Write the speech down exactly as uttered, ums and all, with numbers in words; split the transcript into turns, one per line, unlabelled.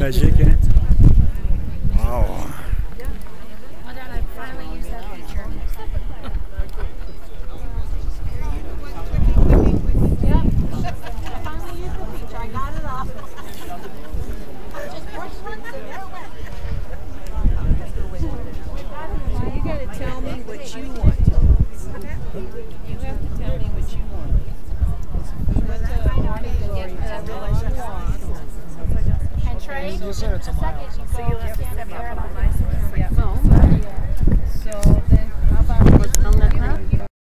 Magic, eh? Wow.
Oh, Dad, I finally used that picture. Yep. I finally used the picture. I got it off. Just brush one there.
So you got to tell me what you want. You have to tell me what you want. What uh, Marty Glory that really want.
And Trey,
You said it's a mile.
second, you go stand up there.
Yeah. Oh, so then